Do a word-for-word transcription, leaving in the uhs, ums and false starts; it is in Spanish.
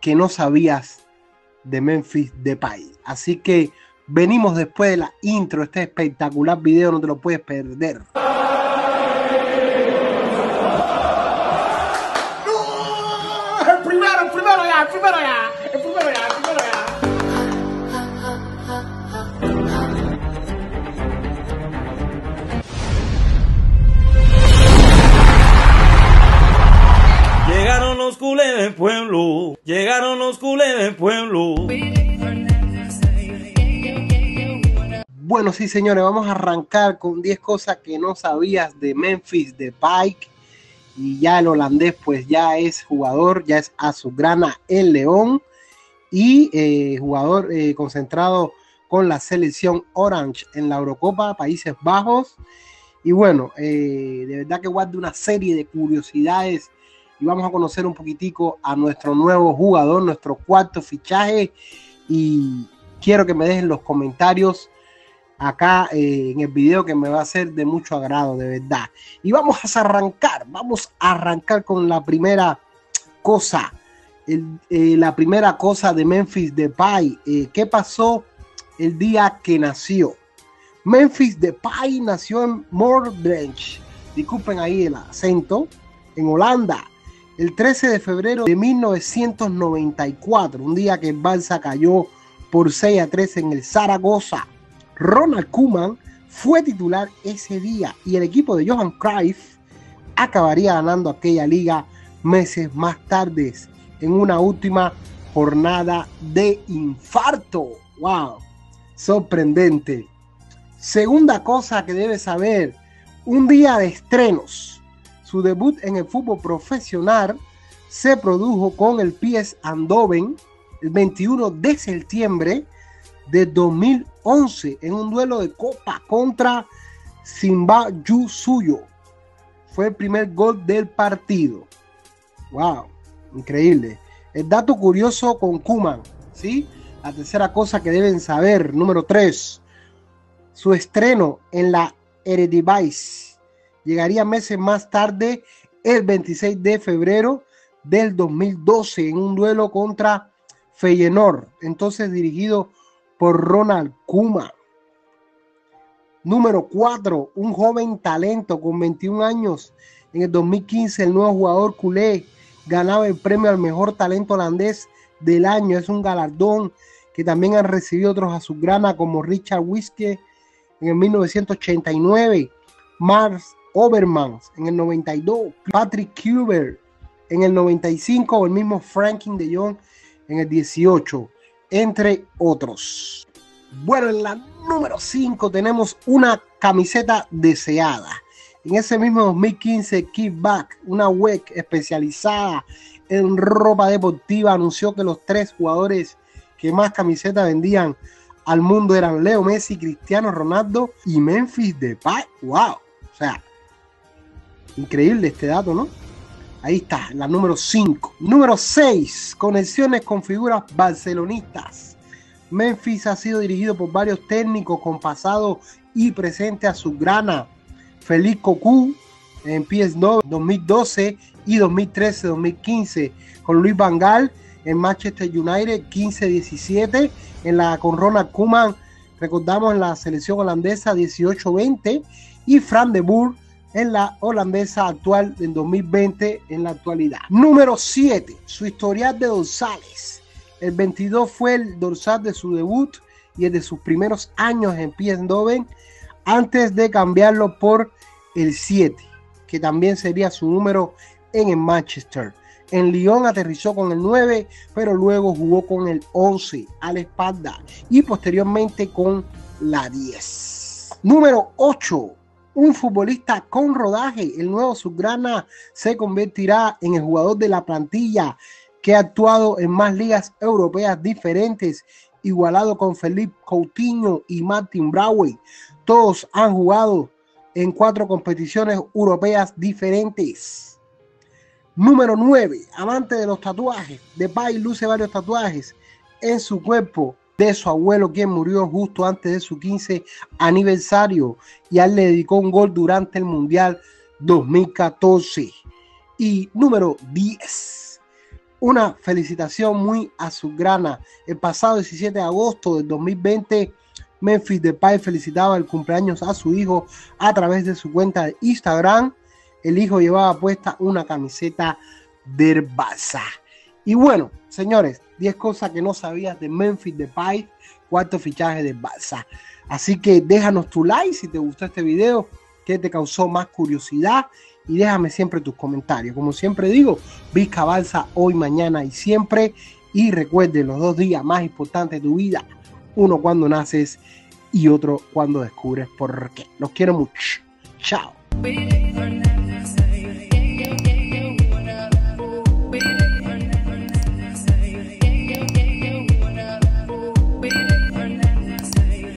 que no sabías de Memphis Depay. Así que venimos después de la intro. Este espectacular video no te lo puedes perder. El primero, el primero ya, el primero ya, el primero ya, el primero ya. Llegaron los culés del pueblo, llegaron los culés del pueblo. Bueno, sí, señores, vamos a arrancar con diez cosas que no sabías de Memphis Depay. Y ya el holandés pues ya es jugador, ya es azulgrana el León y eh, jugador eh, concentrado con la selección Orange en la Eurocopa, Países Bajos. Y bueno, eh, de verdad que guarda una serie de curiosidades y vamos a conocer un poquitico a nuestro nuevo jugador, nuestro cuarto fichaje, y quiero que me dejen los comentarios acá eh, en el video, que me va a ser de mucho agrado, de verdad. Y vamos a arrancar, vamos a arrancar con la primera cosa, el, eh, la primera cosa de Memphis Depay. Eh, ¿Qué pasó el día que nació? Memphis Depay nació en Moordrecht, disculpen ahí el acento, en Holanda, el trece de febrero de mil novecientos noventa y cuatro, un día que el Barça cayó por seis a tres en el Zaragoza. Ronald Koeman fue titular ese día y el equipo de Johan Cruyff acabaría ganando aquella liga meses más tarde en una última jornada de infarto. ¡Wow! Sorprendente. Segunda cosa que debes saber, un día de estrenos. Su debut en el fútbol profesional se produjo con el P S Eindhoven el veintiuno de septiembre de dos mil once en un duelo de Copa contra Simba Suyo. Fue el primer gol del partido. Wow, increíble. El dato curioso con Koeman, ¿sí? La tercera cosa que deben saber, número tres. Su estreno en la Eredivisie llegaría meses más tarde, el veintiséis de febrero del dos mil doce, en un duelo contra Feyenoord, entonces dirigido por Ronald Koeman. Número cuatro, un joven talento con veintiún años. En el dos mil quince, el nuevo jugador culé ganaba el premio al mejor talento holandés del año. Es un galardón que también han recibido otros azulgrana como Richard Wiske en el mil novecientos ochenta y nueve, Mars Overmans en el noventa y dos, Patrick Kluivert en el noventa y cinco o el mismo Frankie de Jong en el dieciocho, entre otros. Bueno, en la número cinco tenemos una camiseta deseada. En ese mismo dos mil quince, Kickback, una web especializada en ropa deportiva, anunció que los tres jugadores que más camisetas vendían al mundo eran Leo Messi, Cristiano Ronaldo y Memphis Depay. ¡Wow! O sea, increíble este dato, ¿no? Ahí está, la número cinco. Número seis, conexiones con figuras barcelonistas. Memphis ha sido dirigido por varios técnicos con pasado y presente azulgrana. Félix Cocu en P S V dos mil doce y dos mil trece dos mil quince. Con Luis Van Gaal en Manchester United quince diecisiete. En la, con Ronald Koeman, recordamos, en la selección holandesa dieciocho veinte. Y Frank de Boer en la holandesa actual en dos mil veinte en la actualidad. Número siete, su historial de dorsales. El veintidós fue el dorsal de su debut y el de sus primeros años en P S V, antes de cambiarlo por el siete, que también sería su número en el Manchester. En Lyon aterrizó con el nueve, pero luego jugó con el once a la espalda y posteriormente con la diez. Número ocho. Un futbolista con rodaje. El nuevo azulgrana se convertirá en el jugador de la plantilla que ha actuado en más ligas europeas diferentes, igualado con Philippe Coutinho y Martin Braithwaite. Todos han jugado en cuatro competiciones europeas diferentes. Número nueve. Amante de los tatuajes. Depay luce varios tatuajes en su cuerpo de su abuelo, quien murió justo antes de su quince aniversario, y a él le dedicó un gol durante el Mundial dos mil catorce. Y número diez. una felicitación muy azulgrana. El pasado diecisiete de agosto del dos mil veinte, Memphis Depay felicitaba el cumpleaños a su hijo a través de su cuenta de Instagram. El hijo llevaba puesta una camiseta del Barça. Y bueno, señores, diez cosas que no sabías de Memphis Depay, cuarto fichaje del Barça. Así que déjanos tu like si te gustó este video, que te causó más curiosidad, y déjame siempre tus comentarios. Como siempre digo, Vizca Barça hoy, mañana y siempre. Y recuerde los dos días más importantes de tu vida, uno cuando naces y otro cuando descubres por qué. Los quiero mucho. Chao.